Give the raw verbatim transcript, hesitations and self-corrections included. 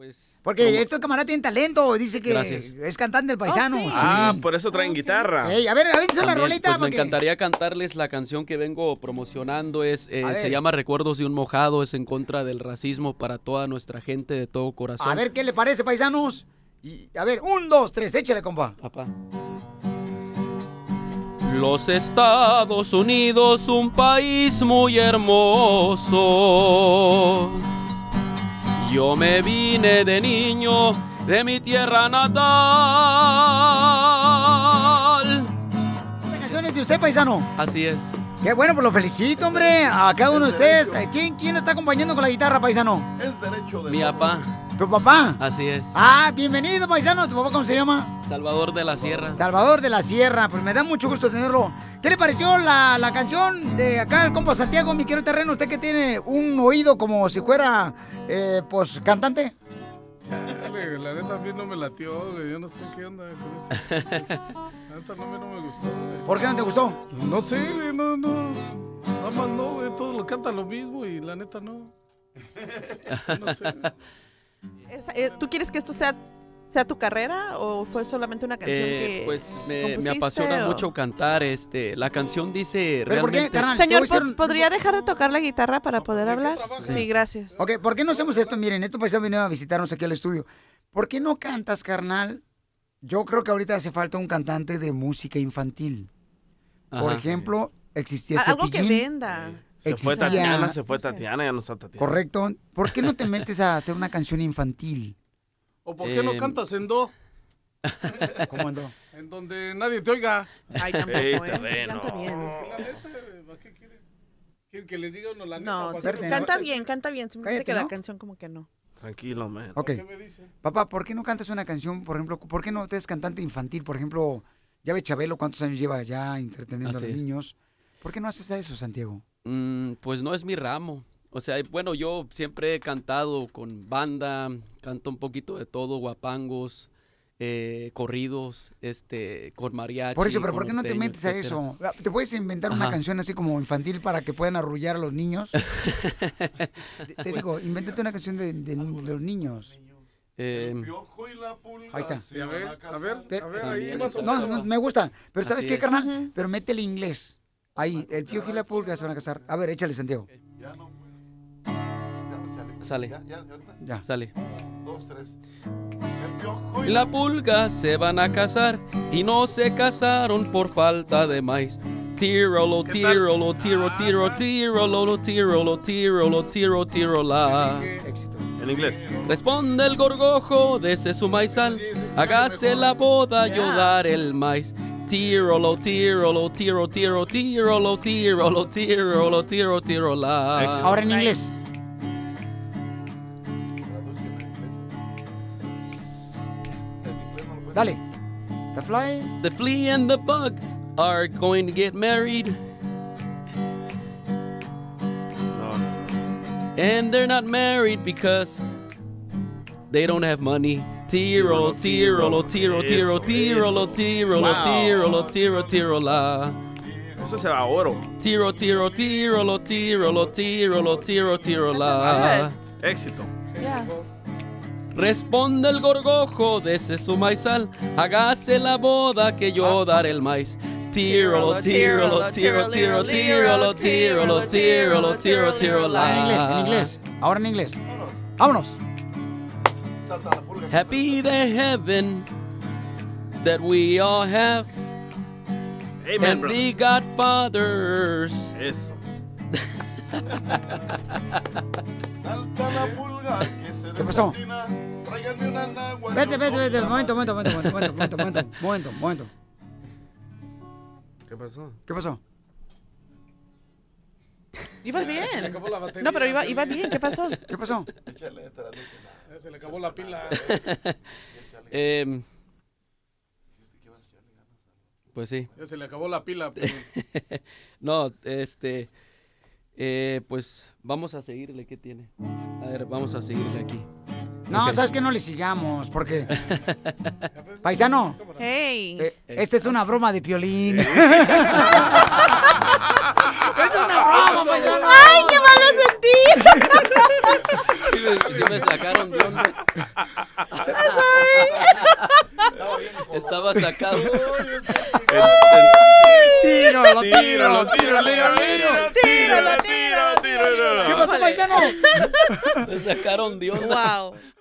Pues, Porque como... estos camaradas tienen talento, dice que Gracias. es cantante el paisano. Oh, sí. Sí. Ah, por eso traen guitarra. Ey, a ver, avíntese la También, rolita. pues me porque... encantaría cantarles la canción que vengo promocionando, es eh, A ver. se llama Recuerdos de un mojado, es en contra del racismo para toda nuestra gente de todo corazón. A ver, ¿qué le parece, paisanos? Y, a ver, un, dos, tres, échale, compa. Papá. Los Estados Unidos, un país muy hermoso. Yo me vine de niño de mi tierra natal. ¿Esta canción es de usted, paisano? Así es. Qué bueno, pues lo felicito, hombre, a cada uno de ustedes. ¿Quién, quién está acompañando con la guitarra, paisano? Es derecho de Mi todos. papá. ¿Tu papá? Así es. Ah, bienvenido, paisano. ¿Tu papá cómo se llama? Salvador de la Sierra. Salvador de la Sierra. Pues me da mucho gusto tenerlo. ¿Qué le pareció la, la canción de acá, el compa Santiago, mi querido terreno? Usted que tiene un oído como si fuera, eh, pues, cantante. Chale, la neta a mí no me latió, güey. Yo no sé qué onda con esto. La neta no, a mí no me gustó, güey. ¿Por qué no te gustó? No sé, güey, no, no. Nada más no, güey. Todos lo cantan lo mismo y la neta no. No sé. Esta- eh, ¿Tú quieres que esto sea, sea tu carrera o fue solamente una canción Eh, que pues me, me compusiste, apasiona o- mucho cantar. Este, la canción dice ¿Pero por qué, realmente. carnal? Te Señor, voy a hacer ¿pod- un- ¿podría dejar de tocar la guitarra para poder hablar? Sí, gracias. Ok, ¿por qué no hacemos esto? Miren, estos paisanos vinieron a visitarnos aquí al estudio. ¿Por qué no cantas, carnal? Yo creo que ahorita hace falta un cantante de música infantil. Por Ajá. ejemplo, existía A- Algo que Cepillín. venda. Se fue Existía- Tatiana, se fue Tatiana, ya no está Tatiana. Correcto. ¿Por qué no te metes a hacer una canción infantil? ¿O por qué no Eh, cantas en do? ¿Cómo andó? En donde nadie te oiga. Ay, tampoco, Ey, ¿eh? Sí terreno. canta bien. Es que la neta, ¿para qué quieren? ¿Quieren que les diga uno la neta? No, ¿Para sí, qué Espérate, no? canta bien, canta bien. Simplemente Cállate, que la ¿no? canción como que no. Tranquilo, man. Ok. ¿Qué me dicen? Papá, ¿por qué no cantas una canción, por ejemplo, por qué no te es cantante infantil? Por ejemplo, ya ve Chabelo, ¿cuántos años lleva ya entreteniendo Así a los es. niños? ¿Por qué no haces eso, Santiago? Mm, pues no es mi ramo. O sea, bueno, yo siempre he cantado con banda, canto un poquito de todo, guapangos, eh, corridos, este, con mariachi. Por eso, pero con ¿por qué no te norteño, metes a etcétera. eso? ¿Te puedes inventar una Ajá. canción así como infantil para que puedan arrullar a los niños? te, te digo, invéntate una canción de, de- de los niños. Eh, Piojo y la pulga Ahí está. se Sí, a van ver, a casar. ver, Pero- a ver, También. ahí más o No, menos. no, me gusta. Pero ¿sabes Así qué, es. carnal? Ujú. Pero métele inglés. Ahí, el piojo y la pulga se van a casar. A ver, échale, Santiago. Ya no, güey. Ya no sale. Sale. Ya, ya, ahorita. Ya. sale. Dos, tres. El piojo y La pulga se van a casar y no se casaron por falta de maíz. Tirolo, ¿Qué tal? tirolo, tiro, tiro, tirolo, tirolo, tirolo, tiro, tiro, la. Éxito. En inglés. Responde el gorgojo, dese su maizal, hágase la boda, yo daré el maíz. Tirolo, tirolo, tiro, tiro, tirolo, tirolo, tirolo, tiro, tiro, la. Ahora en inglés. Traduce en inglés. En inglés no lo puedes Dale. The fly. The flea and the bug are going to get married, No, no. and they're not married because they don't have money. Tirolo, tirolo, tiro, tiro, Eso, tirolo, eso. tirolo, Wow. tirolo, tiro, tiro, la. Eso se va a oro. Tiro, tiro, tirolo, tirolo, tirolo, tiro, tiro, la. Éxito. Ya. Responde el gorgojo, dese su maizal, hágase la boda que yo daré el maíz. Tírolo, tírolo, tiro, tiro, tírolo, tírolo, tírolo, tiro, tiro, Ah, en inglés, en la. inglés. Ahora en inglés. Vámonos. Salta la pulga. Happy the heaven that we all have, Amen, and bro. the godfathers. Eso. Salta la pulga que se ¿Qué pasó? desatina. Tráiganme una nagua. Vete, vete, vete. Momento, momento, momento, momento, momento, momento, momento, momento, momento. ¿Qué pasó? ¿Qué pasó? Ibas bien. Se le acabó la batería. No, pero iba, iba bien. ¿Qué pasó? ¿Qué pasó? Échale, tradúcela. Ya se le acabó la pila. Em, pues sí. Ya se le acabó la pila. Pero... No, este, eh, pues vamos a seguirle, ¿qué tiene? A ver, vamos a seguirle aquí. No, Ok. ¿sabes qué? No le sigamos, porque... Paisano, Hey. eh, esta es una broma de Piolín. ¡Es una broma, paisano! ¡Ay, qué malo sentido! ti. Y me, sí me sacaron de onda. Estaba sacado. Tíralo, tíralo, Tíralo, tíralo, tíralo, tíralo. Tíralo, tíralo, tíralo. ¿Qué pasa, paisano? Me sacaron de onda. Wow.